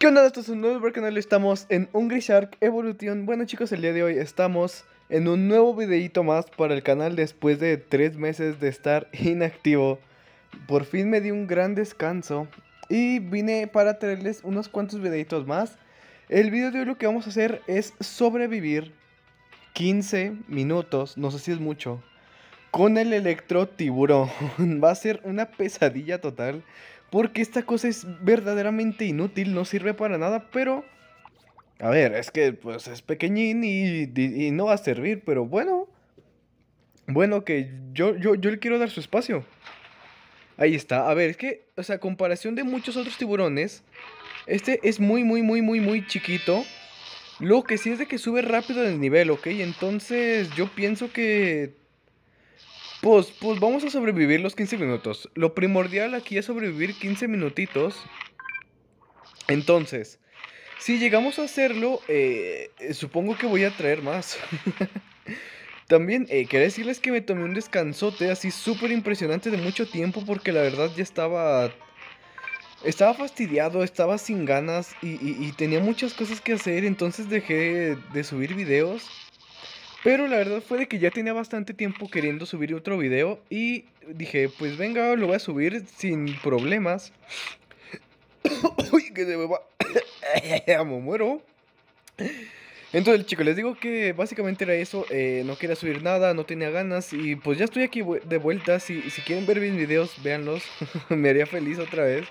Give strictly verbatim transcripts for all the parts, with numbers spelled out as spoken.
¿Qué onda? Esto es un nuevo canal, estamos en Hungry Shark Evolution. Bueno chicos, el día de hoy estamos en un nuevo videito más para el canal después de tres meses de estar inactivo. Por fin me di un gran descanso y vine para traerles unos cuantos videitos más. El video de hoy lo que vamos a hacer es sobrevivir quince minutos, no sé si es mucho, con el electro tiburón. Va a ser una pesadilla total, porque esta cosa es verdaderamente inútil, no sirve para nada, pero... A ver, es que pues es pequeñín y, y- y no va a servir, pero bueno. Bueno, que yo, yo, yo le quiero dar su espacio. Ahí está. A ver, es que, o sea, a comparación de muchos otros tiburones, este es muy, muy, muy, muy, muy chiquito. Lo que sí es de que sube rápido el nivel, ¿ok? Entonces yo pienso que... Pues, pues vamos a sobrevivir los quince minutos. Lo primordial aquí es sobrevivir quince minutitos. Entonces, si llegamos a hacerlo, eh, eh, supongo que voy a traer más. También eh, quería decirles que me tomé un descansote así súper impresionante de mucho tiempo, porque la verdad ya estaba... Estaba fastidiado, estaba sin ganas y, y- y tenía muchas cosas que hacer, entonces dejé de subir videos. Pero la verdad fue de que ya tenía bastante tiempo queriendo subir otro video y dije, pues venga, lo voy a subir sin problemas. Uy, que se me va. Me muero. Entonces, chicos, les digo que básicamente era eso. eh, no quería subir nada, no tenía ganas. Y pues ya estoy aquí de vuelta. Si, si quieren ver mis videos, véanlos. Me haría feliz otra vez.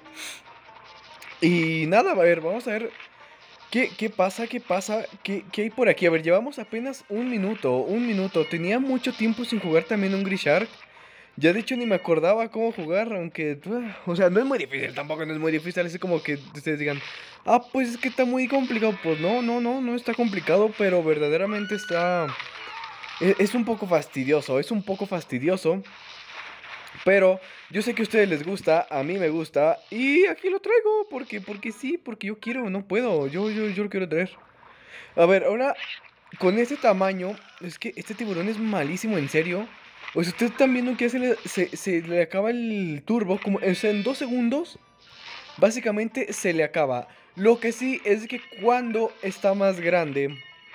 Y nada, a ver, vamos a ver qué, qué pasa, qué pasa, qué, qué hay por aquí. A ver, llevamos apenas un minuto, un minuto. Tenía mucho tiempo sin jugar también un Shark. Ya de hecho ni me acordaba cómo jugar, aunque, ah, o sea, no es muy difícil, tampoco no es muy difícil, así como que ustedes digan, ah, pues es que está muy complicado. Pues no, no, no, no está complicado, pero verdaderamente está, e- es, un poco fastidioso, es un poco fastidioso, pero yo sé que a ustedes les gusta, a mí me gusta, y aquí lo traigo, porque, porque sí, porque yo quiero, no puedo, yo, yo, yo lo quiero traer. A ver, ahora, con este tamaño, es que este tiburón es malísimo, en serio. O sea, ustedes están viendo que se le, se, se le acaba el turbo, como, o sea, en dos segundos, básicamente se le acaba. Lo que sí es que cuando está más grande,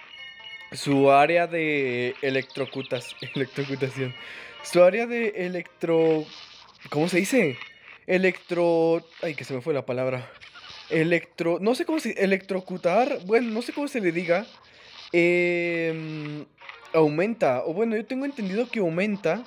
su área de electrocutas, electrocutación, su área de electro... ¿Cómo se dice? Electro... Ay, que se me fue la palabra. Electro... No sé cómo se... Electrocutar. Bueno, no sé cómo se le diga. Em, aumenta. O bueno, yo tengo entendido que aumenta.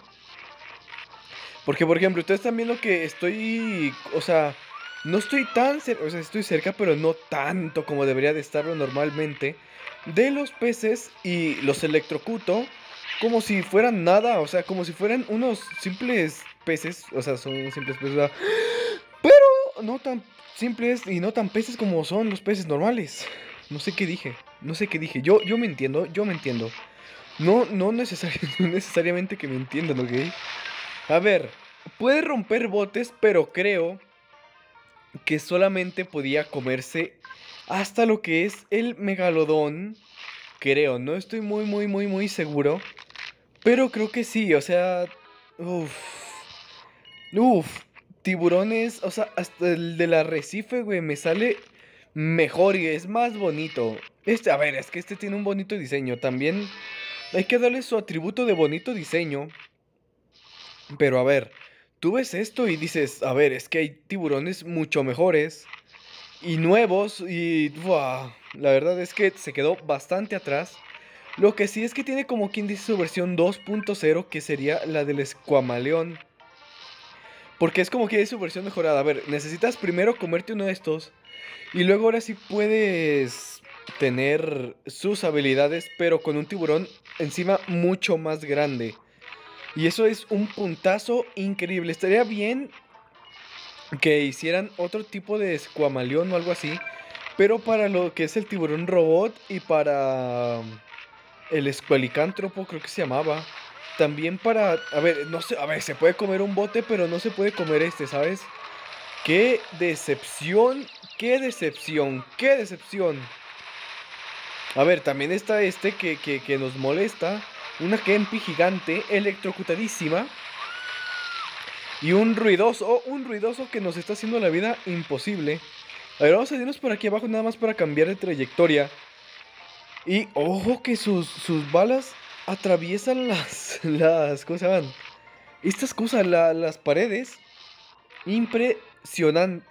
Porque, por ejemplo, ustedes están viendo que estoy... O sea, no estoy tan cerca... O sea, estoy cerca, pero no tanto como debería de estarlo normalmente. De los peces y los electrocuto como si fueran nada. O sea, como si fueran unos simples peces. O sea, son simples peces. ¿Verdad? Pero no tan simples y no tan peces como son los peces normales. No sé qué dije. No sé qué dije. Yo, yo me entiendo. Yo me entiendo. No, no, necesari- no necesariamente que me entiendan, ¿ok? A ver, puede romper botes, pero creo que solamente podía comerse hasta lo que es el megalodón. Creo, no estoy muy, muy, muy, muy seguro. Pero creo que sí, o sea... Uff. Uff. Tiburones, o sea, hasta el del arrecife, güey, me sale mejor y es más bonito. Este, a ver, es que este tiene un bonito diseño. También hay que darle su atributo de bonito diseño. Pero a ver, tú ves esto y dices, a ver, es que hay tiburones mucho mejores y nuevos y ¡buah! La verdad es que se quedó bastante atrás. Lo que sí es que tiene como quien dice su versión dos punto cero, que sería la del escuamaleón. Porque es como que es su versión mejorada. A ver, necesitas primero comerte uno de estos y luego ahora sí puedes tener sus habilidades, pero con un tiburón encima mucho más grande. Y eso es un puntazo increíble. Estaría bien que hicieran otro tipo de escuamaleón o algo así. Pero para lo que es el tiburón robot y para el escualicántropo, creo que se llamaba. También para... A ver, no sé, a ver, se puede comer un bote, pero no se puede comer este, ¿sabes? ¡Qué decepción! ¡Qué decepción! ¡Qué decepción! A ver, también está este que, que, que nos molesta. Una Kempi gigante, electrocutadísima. Y un ruidoso, un ruidoso que nos está haciendo la vida imposible. A ver, vamos a irnos por aquí abajo nada más para cambiar de trayectoria. Y ojo que sus, sus balas atraviesan las, las, ¿cómo se llaman? Estas cosas, la, las paredes. Impresionante.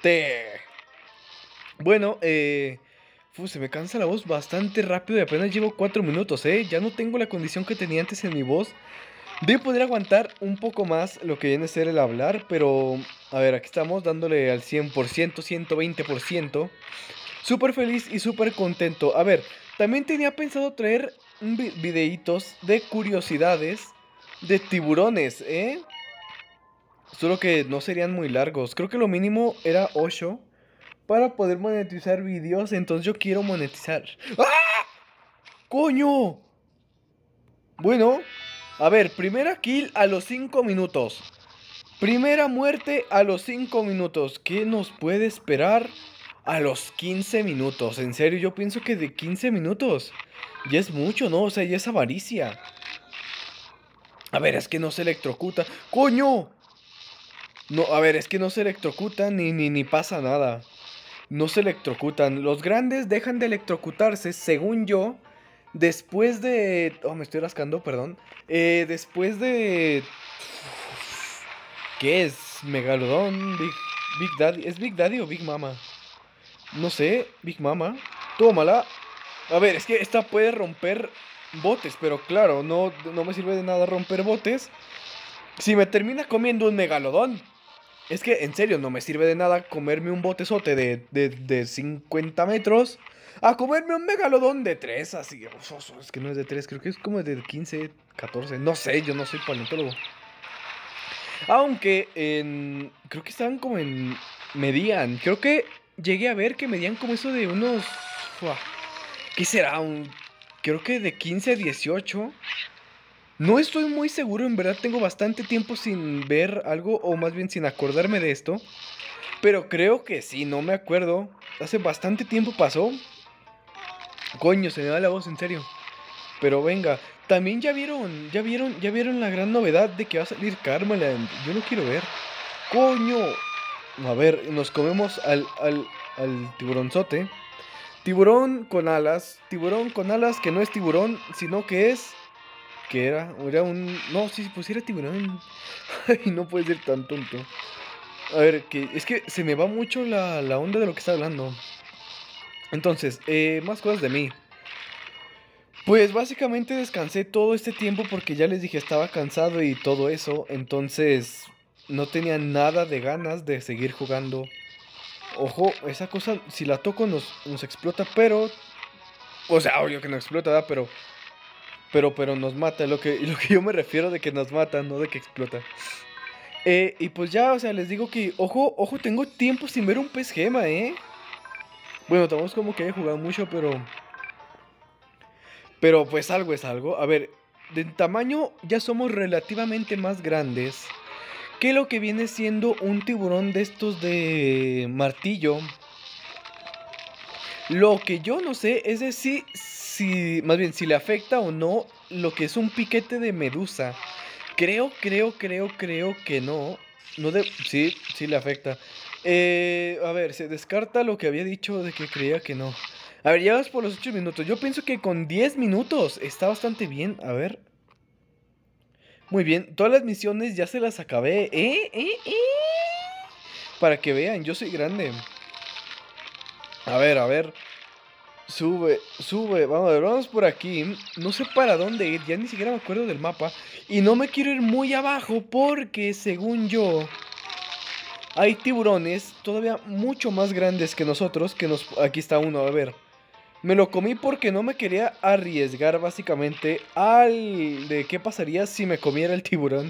Bueno, eh... uf, se me cansa la voz bastante rápido y apenas llevo cuatro minutos, ¿eh? Ya no tengo la condición que tenía antes en mi voz de poder aguantar un poco más lo que viene a ser el hablar, pero... A ver, aquí estamos dándole al cien por ciento, ciento veinte por ciento. Súper feliz y súper contento. A ver, también tenía pensado traer vi videitos de curiosidades de tiburones, ¿eh? Solo que no serían muy largos. Creo que lo mínimo era ocho para poder monetizar vídeos. Entonces yo quiero monetizar. ¡Ah! ¡Coño! Bueno, a ver, primera kill a los cinco minutos. Primera muerte a los cinco minutos. ¿Qué nos puede esperar a los quince minutos? En serio, yo pienso que de quince minutos ya es mucho, ¿no? O sea, ya es avaricia. A ver, es que no se electrocuta. ¡Coño! No, a ver, es que no se electrocutan ni, ni, ni pasa nada. No se electrocutan. Los grandes dejan de electrocutarse, según yo, después de... Oh, me estoy rascando, perdón. Eh, después de... ¿Qué es? Megalodón, Big, Big Daddy. ¿Es Big Daddy o Big Mama? No sé, Big Mama. Tómala. A ver, es que esta puede romper botes, pero claro, no, no me sirve de nada romper botes si me termina comiendo un megalodón. Es que, en serio, no me sirve de nada comerme un botezote de, de, de cincuenta metros a comerme un megalodón de tres, así. Oh, es que no es de tres, creo que es como de quince, catorce. No sé, yo no soy paleontólogo. Aunque, en, creo que estaban como en... Medían, creo que llegué a ver que medían como eso de unos... Uah, ¿qué será? Un, creo que de quince a dieciocho. No estoy muy seguro, en verdad tengo bastante tiempo sin ver algo, o más bien sin acordarme de esto. Pero creo que sí, no me acuerdo. Hace bastante tiempo pasó. Coño, se me va la voz, en serio. Pero venga, también ya vieron, ya vieron, ya vieron la gran novedad de que va a salir Karmaland. Yo lo quiero ver. Coño. A ver, nos comemos al, al, al tiburonzote. Tiburón con alas. Tiburón con alas que no es tiburón, sino que es... ¿Qué era? Era un... No, sí, pues era tiburón. Ay, no puede ser tan tonto. A ver, que es que se me va mucho la, la onda de lo que está hablando. Entonces, eh, más cosas de mí. Pues básicamente descansé todo este tiempo porque ya les dije estaba cansado y todo eso. Entonces no tenía nada de ganas de seguir jugando. Ojo, esa cosa si la toco nos, nos explota, pero... O sea, obvio que no explota, ¿verdad? Pero... Pero, pero nos mata, lo que, lo que yo me refiero de que nos mata, no de que explota. Eh, y pues ya, o sea, les digo que, ojo, ojo, tengo tiempo sin ver un pez gema, ¿eh? Bueno, estamos como que he jugado mucho, pero... Pero pues algo es algo. A ver, de tamaño ya somos relativamente más grandes que lo que viene siendo un tiburón de estos de martillo. Lo que yo no sé es de si, si, más bien, si le afecta o no lo que es un piquete de medusa. Creo, creo, creo, creo que no. No de... Sí, sí le afecta. Eh, a ver, se descarta lo que había dicho de que creía que no. A ver, ya vas por los ocho minutos. Yo pienso que con diez minutos está bastante bien. A ver. Muy bien, todas las misiones ya se las acabé. ¿Eh? ¿Eh? ¿Eh? Para que vean, yo soy grande. A ver, a ver. Sube, sube, vamos a ver, vamos por aquí. No sé para dónde ir, ya ni siquiera me acuerdo del mapa. Y no me quiero ir muy abajo porque, según yo, hay tiburones todavía mucho más grandes que nosotros. Que nos... Aquí está uno, a ver. Me lo comí porque no me quería arriesgar básicamente al... de qué pasaría si me comiera el tiburón.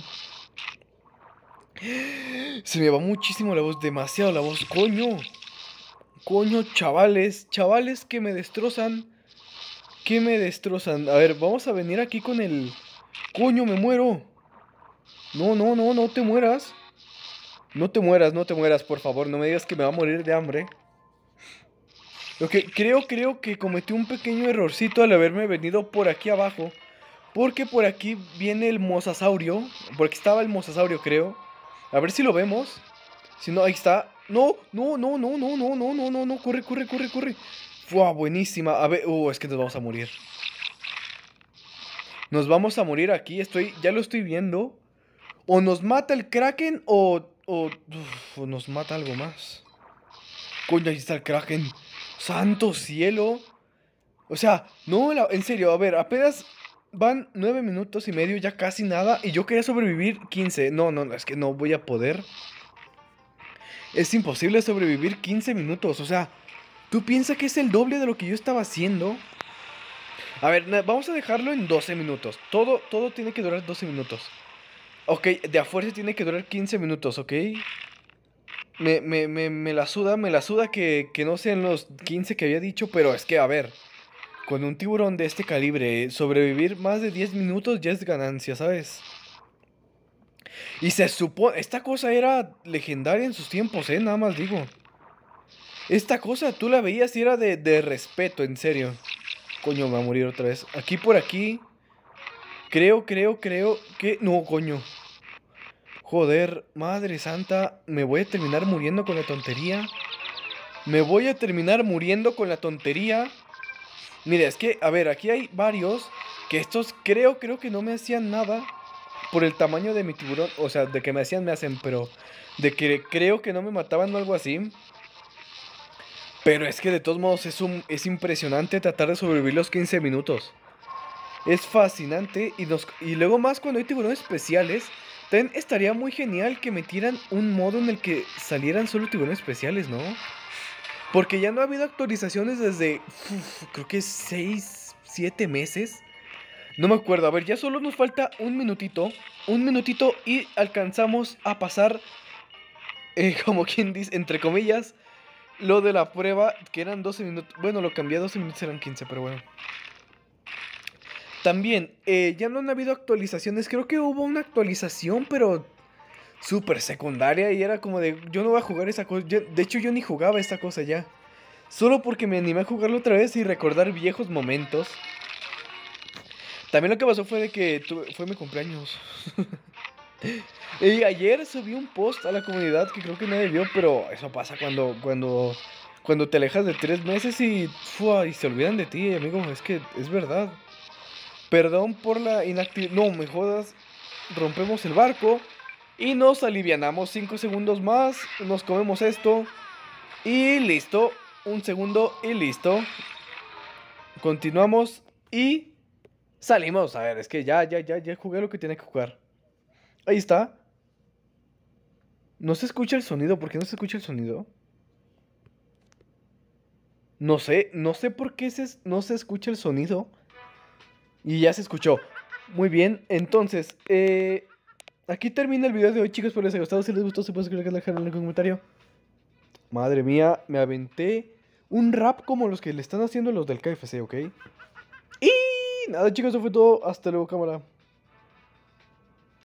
Se me va muchísimo la voz, demasiado la voz, coño. Coño, chavales, chavales que me destrozan. Que me destrozan. A ver, vamos a venir aquí con el... Coño, me muero. No, no, no, no te mueras. No te mueras, no te mueras, por favor. No me digas que me va a morir de hambre. Ok, creo, creo que cometí un pequeño errorcito al haberme venido por aquí abajo. Porque por aquí viene el mosasaurio. Por aquí estaba el mosasaurio, creo. A ver si lo vemos. Si no, ahí está. No, no, no, no, no, no, no, no, no, no. Corre, corre, corre, corre. Fua, buenísima. A ver, uh, es que nos vamos a morir. Nos vamos a morir aquí. Estoy, ya lo estoy viendo. O nos mata el Kraken o, o, uf, o nos mata algo más. Coño, ahí está el Kraken. Santo cielo. O sea, no, la- en serio, a ver, apenas van nueve minutos y medio, ya casi nada. Y yo quería sobrevivir quince. No, no, no, es que no voy a poder. Es imposible sobrevivir quince minutos. O sea, ¿tú piensas que es el doble de lo que yo estaba haciendo? A ver, na- vamos a dejarlo en doce minutos. Todo, todo tiene que durar doce minutos. Ok, de a fuerza tiene que durar quince minutos, ¿ok? Me, me, me, me la suda, me la suda que, que no sean los quince que había dicho, pero es que, a ver, con un tiburón de este calibre, sobrevivir más de diez minutos ya es ganancia, ¿sabes? Y se supone, esta cosa era legendaria en sus tiempos, ¿eh? Nada más digo. Esta cosa tú la veías y era de, de respeto, en serio. Coño, me va a morir otra vez. Aquí por aquí. Creo, creo, creo que... No, coño. Joder, madre santa. Me voy a terminar muriendo con la tontería. Me voy a terminar muriendo con la tontería. Mira, es que, a ver, aquí hay varios que estos creo, creo que no me hacían nada por el tamaño de mi tiburón. O sea, de que me hacían, me hacen, pero de que creo que no me mataban o algo así. Pero es que de todos modos es, un, es impresionante tratar de sobrevivir los quince minutos. Es fascinante y, nos, y luego más cuando hay tiburones especiales. También estaría muy genial que metieran un modo en el que salieran solo tiburones especiales, ¿no? Porque ya no ha habido actualizaciones desde, uf, creo que seis, siete meses. No me acuerdo, a ver, ya solo nos falta un minutito. Un minutito y alcanzamos a pasar, eh, como quien dice, entre comillas, lo de la prueba, que eran doce minutos. Bueno, lo cambié a doce minutos, eran quince, pero bueno. También, eh, ya no han habido actualizaciones. Creo que hubo una actualización, pero súper secundaria. Y era como de, yo no voy a jugar esa cosa. Yo- de hecho, yo ni jugaba esta cosa ya. Solo porque me animé a jugarlo otra vez y recordar viejos momentos. También lo que pasó fue de que tuve- fue mi cumpleaños. Y ayer subí un post a la comunidad que creo que nadie vio, pero eso pasa cuando, cuando, cuando te alejas de tres meses y, ¡fua! Y se olvidan de ti, amigo. Es que es verdad. Perdón por la inactividad. No, me jodas. Rompemos el barco y nos alivianamos cinco segundos más. Nos comemos esto y listo. Un segundo y listo. Continuamos y salimos. A ver, es que ya, ya, ya, ya jugué lo que tenía que jugar. Ahí está. No se escucha el sonido. ¿Por qué no se escucha el sonido? No sé, no sé por qué se, no se escucha el sonido. Y ya se escuchó. Muy bien, entonces, eh, aquí termina el video de hoy, chicos. Espero les haya gustado. Si les gustó, se pueden suscribir al canal, dejar en el comentario. Madre mía, me aventé un rap como los que le están haciendo los del K F C, ¿ok? Y nada, chicos, eso fue todo. Hasta luego, cámara.